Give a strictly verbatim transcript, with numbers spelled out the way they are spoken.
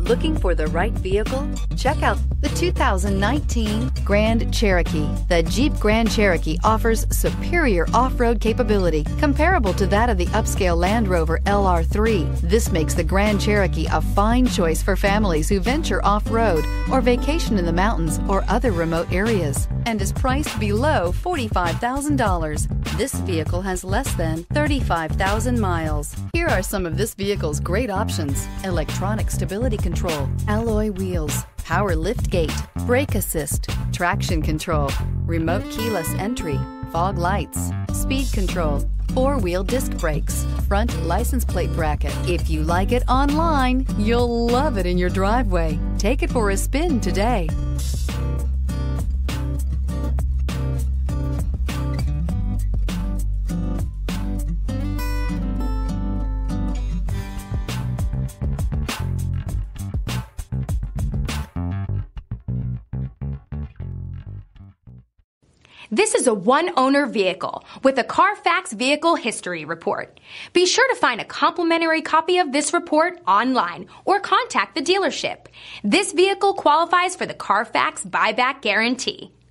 Looking for the right vehicle? Check out the two thousand nineteen Grand Cherokee. The Jeep Grand Cherokee offers superior off-road capability comparable to that of the upscale Land Rover L R three. This makes the Grand Cherokee a fine choice for families who venture off-road or vacation in the mountains or other remote areas, and is priced below forty-five thousand dollars. This vehicle has less than thirty-five thousand miles. Here are some of this vehicle's great options: electronic stability control, alloy wheels, power lift gate, brake assist, traction control, remote keyless entry, fog lights, speed control, four-wheel disc brakes, front license plate bracket. If you like it online, you'll love it in your driveway. Take it for a spin today. This is a one-owner vehicle with a Carfax Vehicle History Report. Be sure to find a complimentary copy of this report online or contact the dealership. This vehicle qualifies for the Carfax Buyback Guarantee.